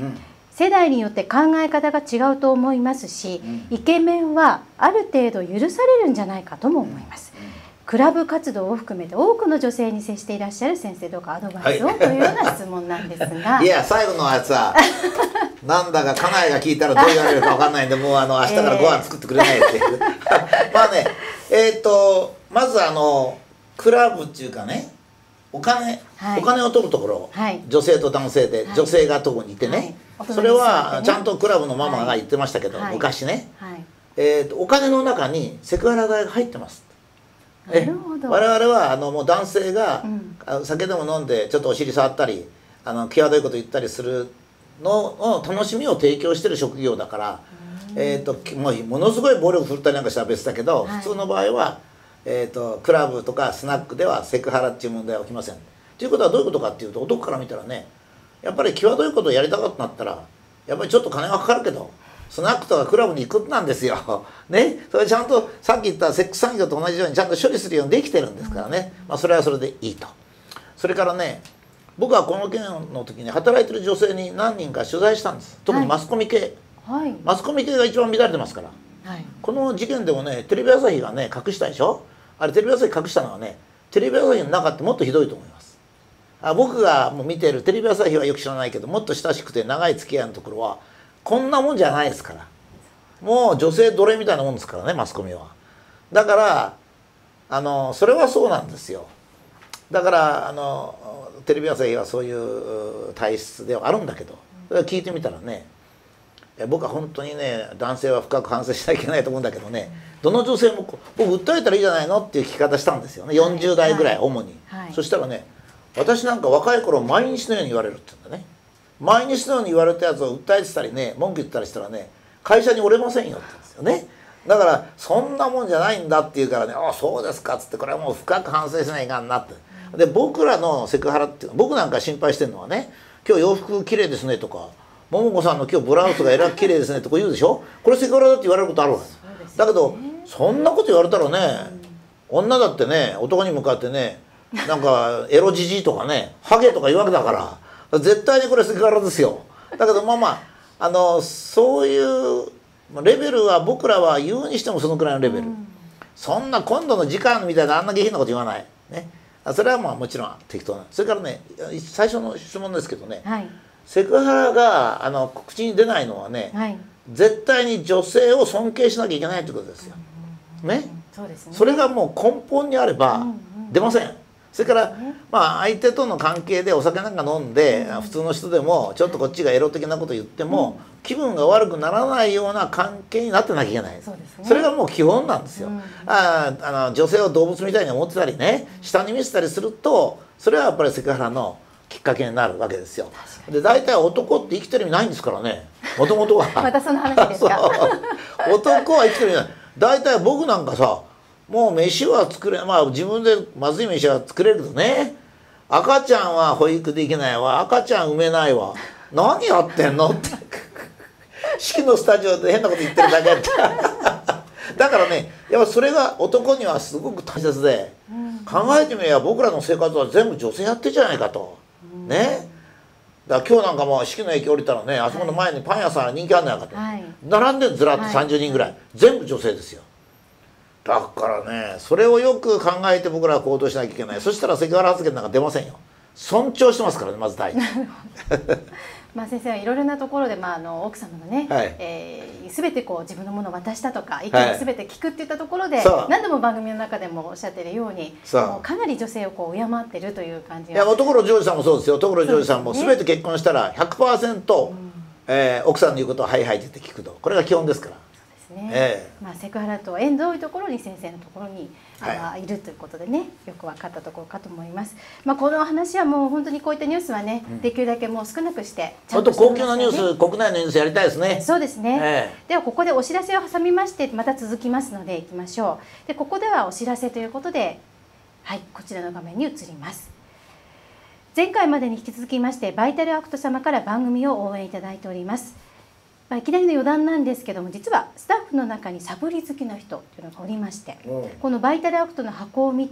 世代によって考え方が違うと思いますし、イケメンはある程度許されるんじゃないかとも思います。クラブ活動を含めて多くの女性に接していらっしゃる先生、どうかアドバイスを、はい、というような質問なんですがいや最後のやつはなんだか家内が聞いたらどう言われるか分かんないんでもうあの明日からご飯作ってくれないっていう、えー、まあねえっ、ー、とまずあのクラブっていうかねお金、はい、お金を取るところ、はい、女性と男性で、はい、女性が特にいてね、はい、それはちゃんとクラブのママが言ってましたけど、はい、昔ね、はい、えーとお金の中にセクハラ代が入ってますえ我々はあのもう男性が、うん、酒でも飲んでちょっとお尻触ったりあの際どいこと言ったりするのの楽しみを提供してる職業だから、えー、ともうものすごい暴力振るったりなんかしたら別だけど、はい、普通の場合は、えー、とクラブとかスナックではセクハラっていう問題は起きません。ということはどういうことかっていうと男から見たらねやっぱり際どいことをやりたかったんだったらやっぱりちょっと金がかかるけどスナックとかクラブに行くなんですよ。ね、それちゃんとさっき言ったセックス産業と同じようにちゃんと処理するようにできてるんですからね、まあ、それはそれでいいと。それからね僕はこの件の時に働いてる女性に何人か取材したんです。特にマスコミ系、はい、マスコミ系が一番乱れてますから、はい、この事件でもねテレビ朝日がね隠したでしょ。あれテレビ朝日隠したのはねテレビ朝日の中ってもっとひどいと思います。あ僕がもう見ているテレビ朝日はよく知らないけどもっと親しくて長い付き合いのところはこんなもんじゃないですから。もう女性奴隷みたいなもんですからねマスコミは。だからあのそれはそうなんですよ。だからあのテレビ朝日はそういう体質ではあるんだけどそれ聞いてみたらね僕は本当にね男性は深く反省しなきゃいけないと思うんだけどねどの女性も僕訴えたらいいじゃないのっていう聞き方したんですよねよんじゅう代ぐらい主に、はいはい、そしたらね私なんか若い頃毎日のように言われるって言うんだね。毎日のように言われたやつを訴えてたりね文句言ったりしたらね会社におれませんよって言うんですよね。だからそんなもんじゃないんだって言うからねああそうですかっつってこれはもう深く反省しないかんなって。で僕らのセクハラっていう僕なんか心配してるのはね今日洋服綺麗ですねとか桃子さんの今日ブラウスがえらく綺麗ですねとか言うでしょ。これセクハラだって言われることあるわけです。だけどそんなこと言われたらね女だってね男に向かってねなんかエロじじいとかねハゲとか言うわけだから絶対にこれセクハラですよ。だけどまあまああのそういうレベルは僕らは言うにしてもそのくらいのレベル、うん、そんな今度の時間みたいなあんな下品なこと言わない、ね、それはまあもちろん適当な。それからね最初の質問ですけどね、はい、セクハラがあの口に出ないのはね、はい、絶対に女性を尊敬しなきゃいけないということですよ。ね、そうですね。それがもう根本にあれば出ません。それからまあ相手との関係でお酒なんか飲んで普通の人でもちょっとこっちがエロ的なこと言っても気分が悪くならないような関係になってなきゃいけない。それがもう基本なんですよ。ああの女性を動物みたいに思ってたりね下に見せたりするとそれはやっぱりセクハラのきっかけになるわけですよ。で大体男って生きてる意味ないんですからねもともとは。 またその話ですか。 男は生きてる意味ない。大体僕なんかさもう飯は作れまあ自分でまずい飯は作れるけどね赤ちゃんは保育できないわ赤ちゃん産めないわ何やってんのって式のスタジオで変なこと言ってるだけやってだからねやっぱそれが男にはすごく大切で、うん、考えてみれば僕らの生活は全部女性やってんじゃないかと、うん、ねだから今日なんかもう式の駅降りたらねあそこの前にパン屋さん人気あんのやかと、はい、並んでずらっとさんじゅうにんぐらい、はい、全部女性ですよ。だからねそれをよく考えて僕らは行動しなきゃいけない。そしたらセクハラ発言なんか出ませんよ。尊重してますからねまず第一。 まあ先生はいろいろなところで、まあ、あの奥様のね、はい、えー、全てこう自分のものを渡したとか意見を全て聞くっていったところで、はい、何度も番組の中でもおっしゃってるようにもうかなり女性をこう敬ってるという感じが。いや所ジョージさんもそうですよ。所ジョージさんも全て結婚したら ひゃくパーセント、うんえー、奥さんの言うことをはいはいって言って聞くとこれが基本ですから。ねええ、まあセクハラと縁遠いところに先生のところに、はい、いるということでねよく分かったところかと思います。まあこの話はもう本当にこういったニュースはね、うん、できるだけもう少なくしてちゃんと高級なニュース国内のニュースやりたいですね。 そうですね、ええ、ではここでお知らせを挟みましてまた続きますのでいきましょう。でここではお知らせということではいこちらの画面に移ります。前回までに引き続きましてバイタルアクト様から番組を応援いただいております。まあ、いきなりの余談なんですけども実はスタッフの中にサブリ好きの人っていうのがおりまして、うん、このバイタルアクトの箱を見て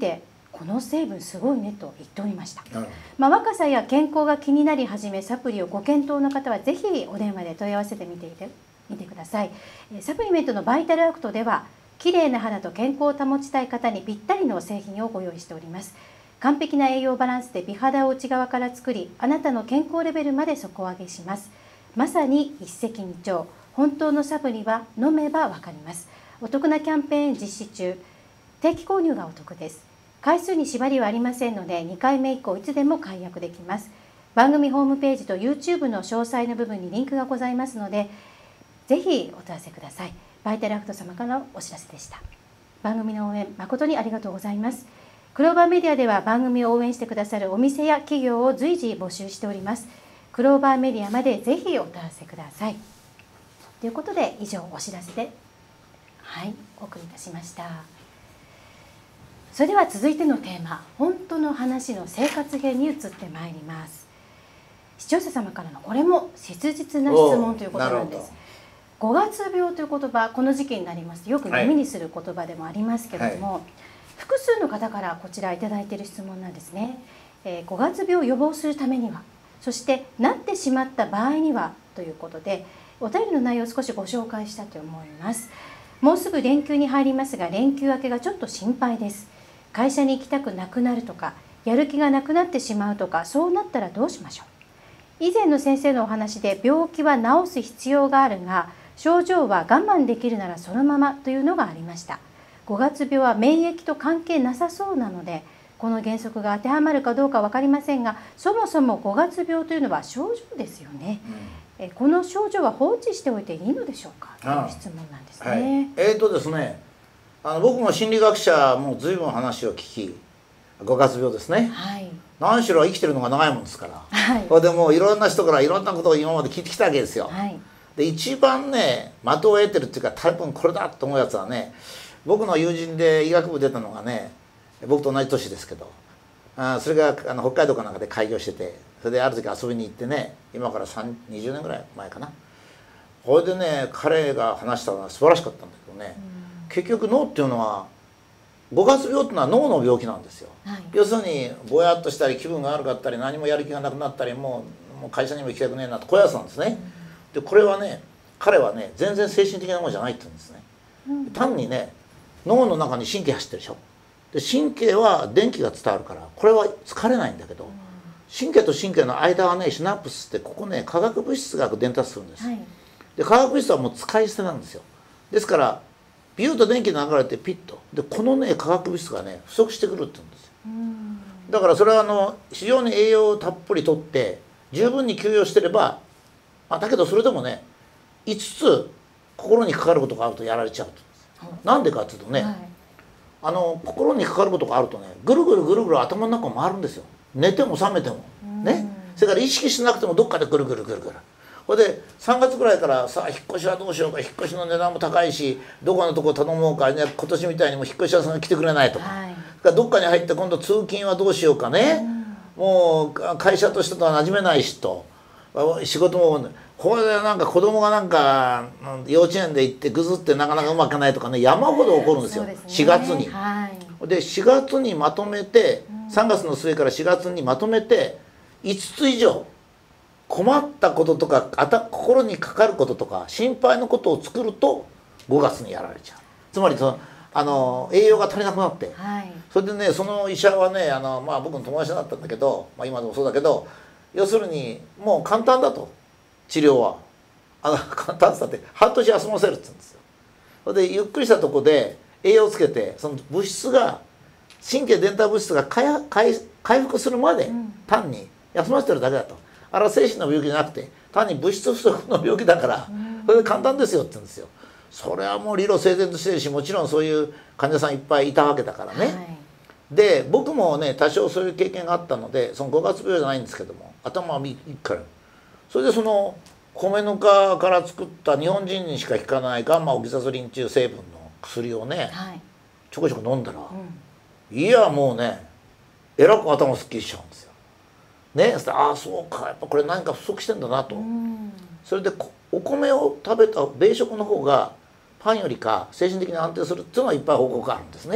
この成分すごいねと言っておりました。まあ、若さや健康が気になり始めサプリをご検討の方はぜひお電話で問い合わせてみていてみてください。サプリメントのバイタルアクトでは綺麗な肌と健康を保ちたい方にぴったりの製品をご用意しております。完璧な栄養バランスで美肌を内側から作り、あなたの健康レベルまで底上げします。まさに一石二鳥。本当のサプリは飲めばわかります。お得なキャンペーン実施中。定期購入がお得です。回数に縛りはありませんので、にかいめ以降いつでも解約できます。番組ホームページと YouTube の詳細の部分にリンクがございますので、ぜひお問い合わせください。バイタルアクト様からのお知らせでした。番組の応援誠にありがとうございます。クローバーメディアでは番組を応援してくださるお店や企業を随時募集しております。クローバーメディアまでぜひお問い合わせください。ということで以上お知らせで、はい、お送りいたしました。それでは続いてのテーマ、本当の話の生活編に移ってまいります。視聴者様からのこれも切実な質問ということなんです。ごがつ病という言葉、この時期になりますとよく耳にする言葉でもありますけれども、はい、複数の方からこちらいただいている質問なんですね。えー、ごがつ病を予防するためには、そしてなってしまった場合にはということで、お便りの内容を少しご紹介したいと思います。もうすぐ連休に入りますが、連休明けがちょっと心配です。会社に行きたくなくなるとか、やる気がなくなってしまうとか、そうなったらどうしましょう。以前の先生のお話で、病気は治す必要があるが、症状は我慢できるならそのままというのがありました。ごがつ病は免疫と関係なさそうなので、この原則が当てはまるかどうか分かりませんが、そもそもごがつ病というのは症状ですよね。うん、えこの症状は放置しておいていいのでしょうかという質問なんですね。はい、 えーとですね、あの僕も心理学者も随分話を聞き、ごがつ病ですね。はい、何しろ生きてるのが長いもんですから、はい、これでもういろんな人からいろんなことを今まで聞いてきたわけですよ。はい、で一番ね的を得てるっていうか、多分これだと思うやつはね、僕の友人で医学部出たのがね、僕と同じ年ですけど、あそれがあの北海道かなんかで開業してて、それである時遊びに行ってね、今からにじゅうねんぐらい前かな、これでね彼が話したのは素晴らしかったんだけどね、結局脳っていうのはごがつ病っていうのは脳の病気なんですよ。はい、要するにぼやっとしたり気分が悪かったり何もやる気がなくなったり、もうもう会社にも行きたくねえなと、こういうやつなんですね。でこれはね、彼はね全然精神的なものじゃないって言うんですね。単にね脳の中に神経走ってるでしょ。で神経は電気が伝わるからこれは疲れないんだけど、神経と神経の間はねシナプスって、ここね化学物質が伝達するんです。はい、で化学物質はもう使い捨てなんですよ。ですからビューと電気が流れてピッとで、このね化学物質がね不足してくるって言うんですよ。だからそれはあの非常に栄養をたっぷりとって十分に休養してれば、まあ、だけどそれでもねいつつ心にかかることがあるとやられちゃうと。なんでかっていうとね、はい、あの心にかかることがあるとね、ぐるぐるぐるぐる頭の中を回るんですよ。寝ても覚めてもね。それから意識しなくてもどっかでぐるぐるぐるぐる。これでさんがつぐらいからさあ引っ越しはどうしようか、引っ越しの値段も高いしどこのとこ頼もうかね、今年みたいにも引っ越し屋さんが来てくれないとか、はい、からどっかに入って今度通勤はどうしようかね、もう会社としてとは馴染めないしと、仕事もこれでなんか子供がなんか幼稚園で行ってぐずってなかなかうまくいかないとかね、山ほど起こるんですよ、すね、しがつに。はい、でしがつにまとめて、さんがつの末からしがつにまとめていつつ以上困ったこととかあた心にかかることとか心配のことを作るとごがつにやられちゃう。つまりそのあの栄養が足りなくなって、はい、それでねその医者はねあの、まあ、僕の友達だったんだけど、まあ、今でもそうだけど、要するにもう簡単だと、治療はあの簡単って言ったって半年休ませるって言うんですよ。それでゆっくりしたとこで栄養をつけて、その物質が神経伝達物質が回回回復するまで単に休ませてるだけだと。あれは精神の病気じゃなくて単に物質不足の病気だから、それで簡単ですよって言うんですよ。それはもう理路整然としてるし、もちろんそういう患者さんいっぱいいたわけだからね。はい、で僕もね多少そういう経験があったので、そのごがつ病じゃないんですけども、頭はいいから、それでその米ぬかから作った日本人にしか効かないガンマオキサソリン中成分の薬をね、はい、ちょこちょこ飲んだら、うん、いやもうねえらく頭すっきりしちゃうんですよ。ね、そしてああそうか、やっぱこれ何か不足してんだなと。それでお米を食べた米食の方がパンよりか精神的に安定するっていうのはいっぱい報告があるんですね。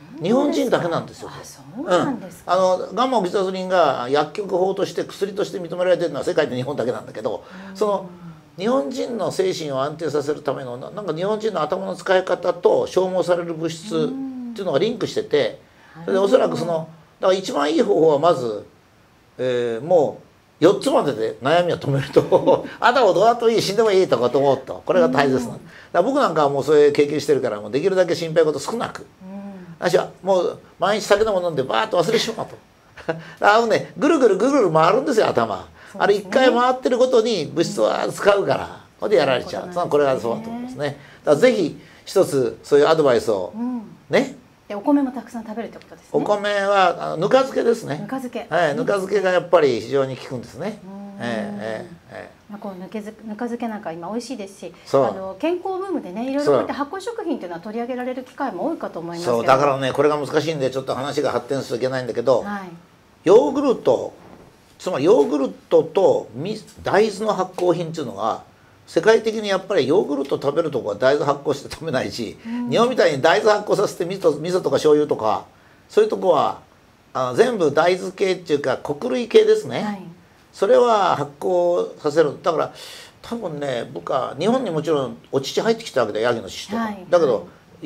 日本人だけなんですよ。 あ、そうなんですか。 うん、あのガンマオキシトシンが薬局法として薬として認められてるのは世界で日本だけなんだけど、その日本人の精神を安定させるためのなんか日本人の頭の使い方と消耗される物質っていうのがリンクしてて、それでおそらくそのだから一番いい方法はまず、えー、もうよっつまでで悩みを止めるとあとはどうだっていい、死んでもいいとかと思うと、これが大切なんだ。だから僕なんかはもうそういう経験してるから、もうできるだけ心配事少なく、私はもう毎日酒でも飲んでバーッと忘れてしまうとあのね、ぐるぐるぐるぐる回るんですよ頭、ね、あれ一回回ってることに物質は使うから、これでやられちゃう、うこれがそうだと思いますね。だからぜひ一つそういうアドバイスを、うん、ね。 でお米もたくさん食べるってことですね。 お米はあのぬか漬けですね。 ぬか漬け、 はい、ぬか漬けがやっぱり非常に効くんですね。ええええ。こうぬけずぬか漬けなんか今美味しいですし、あの健康ブームでね、いろいろこうやって発酵食品っていうのは取り上げられる機会も多いかと思いますけど。 そうだからね、これが難しいんでちょっと話が発展するといけないんだけど、はい、ヨーグルト、つまりヨーグルトと大豆の発酵品っていうのが世界的にやっぱりヨーグルト食べるとこは大豆発酵して食べないし、うん、日本みたいに大豆発酵させて味噌、味噌とか醤油とかそういうとこはあの全部大豆系っていうか穀類系ですね、はい、それは発酵させる。だから多分ね、僕は日本にもちろんお乳入ってきたわけで、ヤギの乳とか、はい、だけど、はい、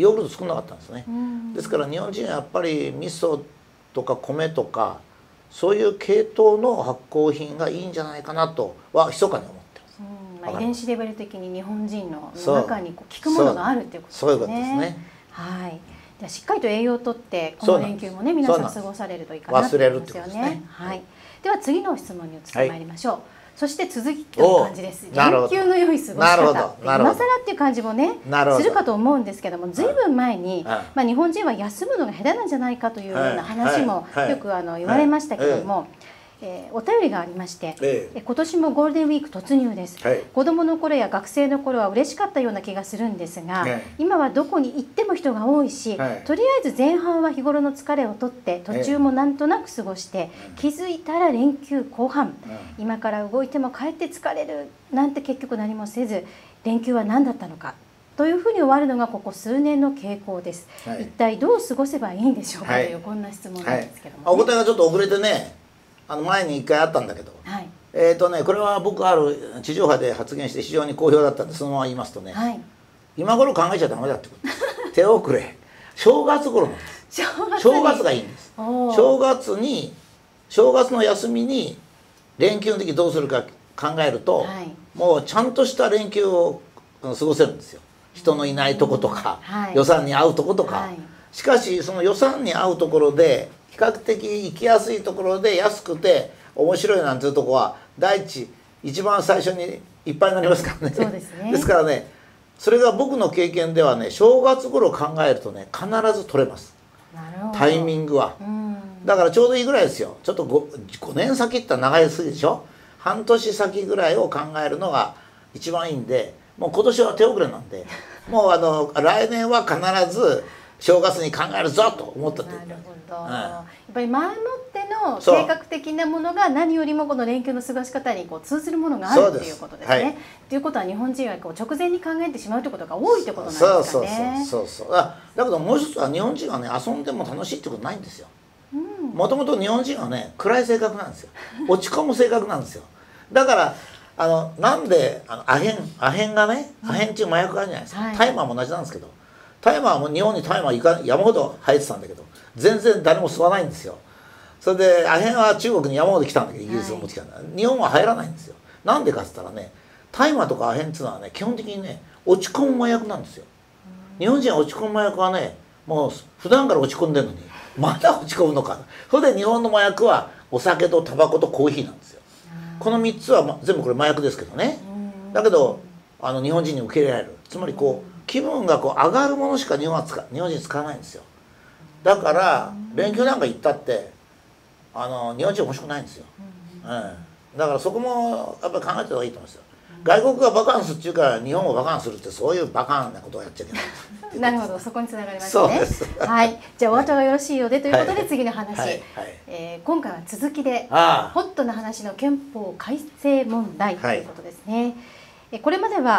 ヨーグルト作んなかったんですね、うん、ですから日本人はやっぱり味噌とか米とかそういう系統の発酵品がいいんじゃないかなとは密かに思ってます。 うん、まあ、遺伝子レベル的に日本人の中にこう効くものがあるっていうことですね。 そういうことですね。 はい。じゃあしっかりと栄養をとってこの連休もね、皆さん過ごされるといいかなと思いますよね。はい。では次の質問に移ってまいりましょう。はい、そして続きの感じです。連休の良い過ごし方。今更っていう感じもねするかと思うんですけども、ずいぶん前に、まあ日本人は休むのが下手なんじゃないかというような話もよくあの言われましたけども。えー、お便りがありまして、ええ、今年もゴールデンウィーク突入です、はい、子どもの頃や学生の頃は嬉しかったような気がするんですが、はい、今はどこに行っても人が多いし、はい、とりあえず前半は日頃の疲れをとって途中もなんとなく過ごして、ええ、気づいたら連休後半、うん、今から動いても帰って疲れるなんて結局何もせず、連休は何だったのかというふうに終わるのがここ数年の傾向です、はい、一体どう過ごせばいいんでしょうか、はい、というこんな質問なんですけども、ね、 はい、お答えがちょっと遅れてね、あの前に一回あったんだけど、はい、えっとねこれは僕ある地上波で発言して非常に好評だったんで、そのまま言いますとね、はい、今頃考えちゃダメだってことです。手遅れ。正月頃なんです。正月がいいんです。正月に正月の休みに連休の時どうするか考えると、はい、もうちゃんとした連休を過ごせるんですよ。人のいないとことか、はい、予算に合うとことか、はい、しかしその予算に合うところで比較的行きやすいところで安くて面白いなんていうところは第一一番最初にいっぱいになりますからね。 そうですね。 ですからね、それが僕の経験ではね、正月頃考えるとね必ず取れます。 なるほど。 タイミングは。だからちょうどいいぐらいですよ。ちょっと ご, ごねん先って長いすぎでしょ。半年先ぐらいを考えるのが一番いいんで、もう今年は手遅れなんで、もうあの来年は必ず正月に考えるぞと思ったっていう。 なるほど、うん、やっぱり前もっての計画的なものが何よりもこの連休の過ごし方にこう通ずるものがあるっていうことですね。はい、ということは日本人はこう直前に考えてしまうということが多いってことなんですかね。 そうそうそうそうそう。だけどもう一つは日本人はね遊んでも楽しいってことないんですよ。もともと日本人はね暗い性格なんですよ。落ち込む性格なんですよ。だからあのなんであのアヘンアヘンがね、アヘンっていう麻薬があるじゃないですか。タイマーも同じなんですけど。大麻はもう日本に大麻山ほど生えてたんだけど全然誰も吸わないんですよ。それでアヘンは中国に山ほど来たんだけどイギリスを持ってきたんだ、はい、日本は入らないんですよ。なんでかっつったらね、大麻とかアヘンっていうのはね基本的にね落ち込む麻薬なんですよ。日本人は落ち込む麻薬はねもう普段から落ち込んでるのにまだ落ち込むのか。それで日本の麻薬はお酒とタバコとコーヒーなんですよ。このみっつは、ま、全部これ麻薬ですけどね。だけどあの日本人に受け入れられる。つまりこう気分がこう上がるものしか日本は使日本人使わないんですよ。だから連休なんか行ったってあの日本人面白くないんですよ、うん、だからそこもやっぱり考えてた方がいいと思うんですよ。外国がバカンスっていうから日本もバカンスするってそういうバカンなことをやっちゃいけない。 なるほど、そこにつながりましたね。はい、じゃあお後がよろしいようでということで次の話、はいはい、えー、今回は続きでホットな話の憲法改正問題ということですね。はい、これまでは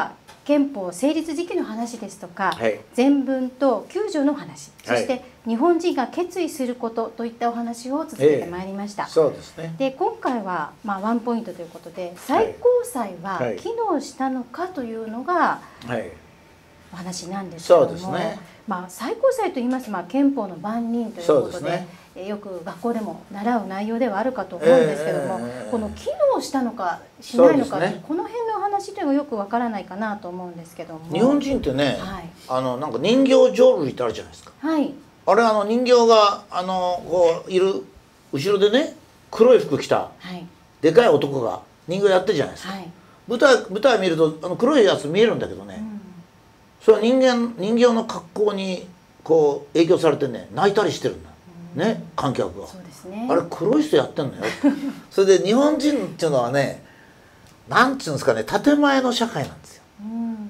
憲法成立時期の話ですとか、 はい、 前文ときゅう条の話、そして日本人が決意することといったお話を続けてまいりました。 えー、そうですね。 で今回はまあワンポイントということで、最高裁は機能したのかというのがお話なんですけども、そうですね。まあ最高裁と言いますと、まあ憲法の番人ということで、でよく学校でも習う内容ではあるかと思うんですけども、えー、この機能したのかしないのか、ね、この辺の話というのがよくわからないかなと思うんですけども。 日本人ってね、はい、あのなんか人形浄瑠璃ってあるじゃないですか。はい、あれあの人形があのこういる後ろでね、黒い服着た、はい、でかい男が人形やってるじゃないですか。はい、舞台舞台見るとあの黒いやつ見えるんだけどね、うん、それは人間人形の格好にこう影響されてね、泣いたりしてるんだ。ね、観客が、そうですね、あれ黒い人やってんのよそれで日本人っていうのはね、なんていうんですかね、建前の社会なんですよ。うん、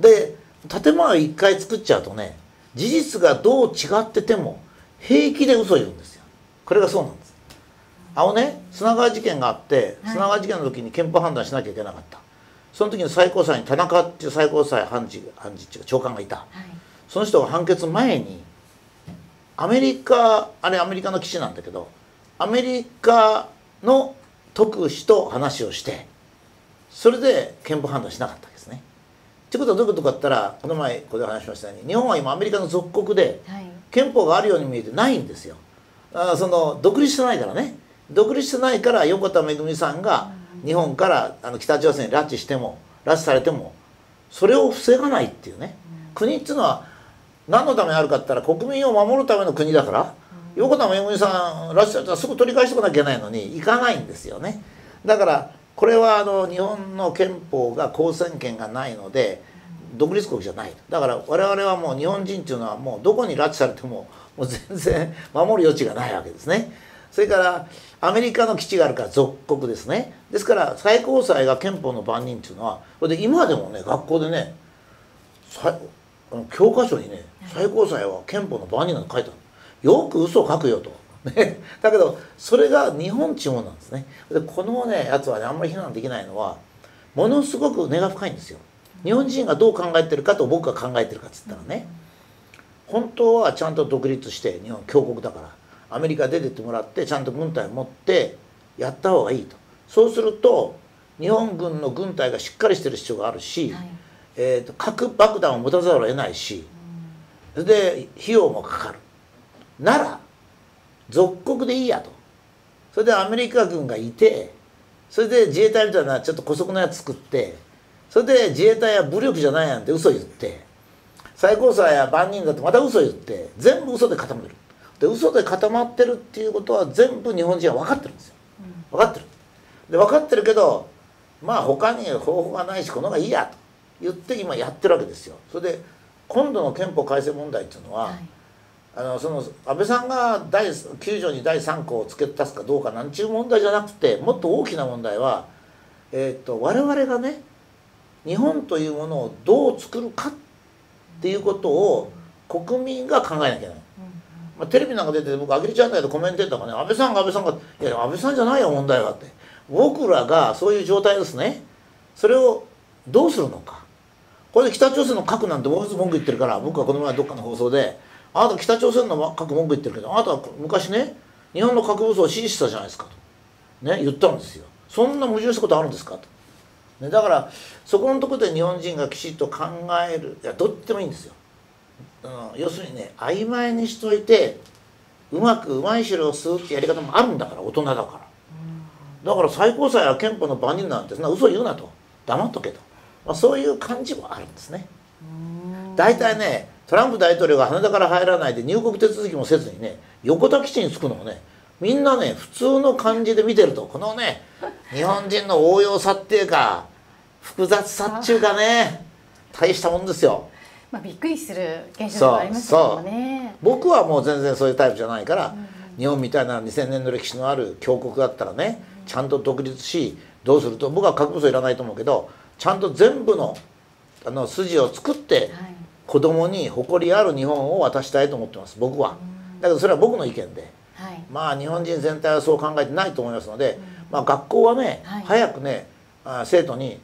で建前を一回作っちゃうとね、事実がどう違ってても平気で嘘言うんですよ。これがそうなんです。あのね、砂川事件があって、はい、砂川事件の時に憲法判断しなきゃいけなかった。その時に最高裁に田中っていう最高裁判事判事っていう長官がいた、はい、その人が判決前にアメリカ、あれアメリカの基地なんだけど、アメリカの特使と話をして、それで憲法判断しなかったわけですね。ってことはどういうことかって言ったら、この前ここで話しましたように、日本は今アメリカの属国で憲法があるように見えてないんですよ。あその独立してないからね。独立してないから横田めぐみさんが日本からあの北朝鮮に拉致しても拉致されてもそれを防がないっていうね。国っていうのは何のためにあるかって言ったら国民を守るための国だから、横田めぐみさん拉致されたらすぐ取り返してこなきゃいけないのに行かないんですよね。だからこれはあの日本の憲法が公選権がないので独立国じゃない。だから我々はもう日本人っていうのはもうどこに拉致されてももう全然守る余地がないわけですね。それからアメリカの基地があるから属国ですね。ですから最高裁が憲法の番人っていうのは、これで今でもね学校でね教科書にね最高裁は憲法の番人なんて書いてある。よく嘘を書くよと。ね、だけどそれが日本っていうものなんですね。でこのねやつはねあんまり非難できないのはものすごく根が深いんですよ。日本人がどう考えてるかと僕が考えてるかっつったらね、本当はちゃんと独立して日本強国だからアメリカ出てってもらってちゃんと軍隊を持ってやった方がいいと。そうすると日本軍の軍隊がしっかりしてる必要があるし、はい、えーと核爆弾を持たざるを得ないし、それで費用もかかるなら属国でいいやと。それでアメリカ軍がいて、それで自衛隊みたいなちょっと姑息なやつ作って、それで自衛隊は武力じゃないなんて嘘言って、最高裁や万人だってまた嘘言って、全部嘘で固まってる。で嘘で固まってるっていうことは全部日本人は分かってるんですよ。分かってる。で分かってるけど、まあ他に方法がないしこの方がいいやと言って今やってるわけですよ。それで今度の憲法改正問題っていうのは、はい、あのその安倍さんがだいきゅう条にだいさん項を付け足すかどうかなんちゅう問題じゃなくて、もっと大きな問題は、えー、と我々がね日本というものをどう作るかっていうことを国民が考えなきゃいけない。まあ、テレビなんか出て僕あきれちゃうんだけどコメンテーターがね、安倍さんが安倍さんがいや安倍さんじゃないよ問題はって、僕らがそういう状態ですね。それをどうするのか。これで北朝鮮の核なんてもう一つ文句言ってるから、僕はこの前どっかの放送であなた北朝鮮の核文句言ってるけど、あなたは昔ね日本の核武装を支持したじゃないですかと、ね、言ったんですよ。そんな矛盾したことあるんですかと、ね、だからそこのところで日本人がきちっと考える、いやどっちでもいいんですよ。うん、要するにね曖昧にしといてうまくうまい汁を吸うってやり方もあるんだから、大人だから。だから最高裁は憲法の番人なんてそんな嘘言うなと、黙っとけと、まあ、そういう感じもあるんですね。大体ねトランプ大統領が羽田から入らないで入国手続きもせずにね横田基地に着くのをねみんなね普通の感じで見てると、このね日本人の応用さっていうか複雑さっていうかね大したもんですよ。 まあびっくりする現象がありますよね。 僕はもう全然そういうタイプじゃないから、うん、日本みたいなにせんねんの歴史のある強国だったらね、うん、ちゃんと独立しどうすると、僕は核武装いらないと思うけどちゃんと全部のあの筋を作って、はい、子供に誇りある日本を渡したいと思ってます僕は。だけどそれは僕の意見で、はい、まあ日本人全体はそう考えてないと思いますので、うん、まあ学校はね、はい、早くね生徒に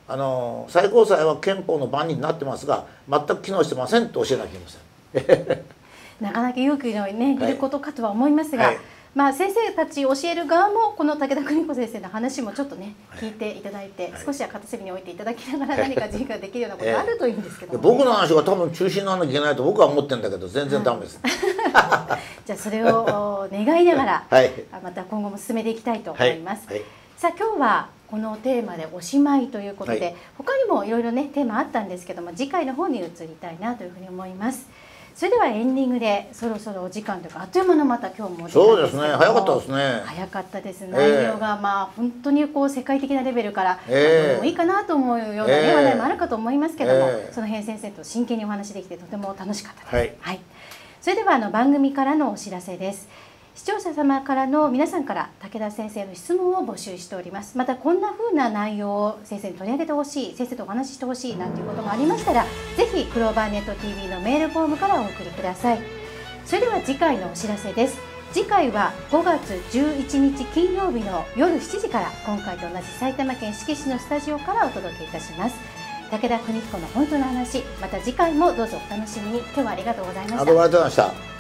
あの最高裁は憲法の番人になってますが全く機能してませんと教えなきゃいけません。 なかなか勇気のねいることかとは思いますが、はい、まあ先生たち教える側もこの武田邦子先生の話もちょっとね聞いていただいて、はい、少しは片隅に置いていただきながら何か自由ができるようなことがあるといいんですけども、ね、 僕の話が多分中心にならなきゃいけないと僕は思ってるんだけど全然ダメです、 はい、じゃあそれを願いながら、はい、また今後も進めていきたいと思います。はいはい、さあ今日はこのテーマでおしまいということで、はい、他にもいろいろねテーマあったんですけども次回の方に移りたいなというふうに思います。それではエンディングでそろそろお時間というかあっという間のまた今日もそうですね早かったですね早かったです、内容がまあ本当にこう世界的なレベルから、えー、どうでもいいかなと思うような、ねえー、話題もあるかと思いますけども、えー、その辺先生と真剣にお話できてとても楽しかったです、はいはい、それではあの番組からのお知らせです。視聴者様からの皆さんから武田先生の質問を募集しております。またこんな風な内容を先生に取り上げてほしい、先生とお話ししてほしいなんていうこともありましたらぜひクローバーネット ティーブイ のメールフォームからお送りください。それでは次回のお知らせです。次回はごがつじゅういちにち金曜日の夜しちじから今回と同じ埼玉県志木市のスタジオからお届けいたします。武田邦彦の本当の話、また次回もどうぞお楽しみに。今日はありがとうございました。 ありがとうございました。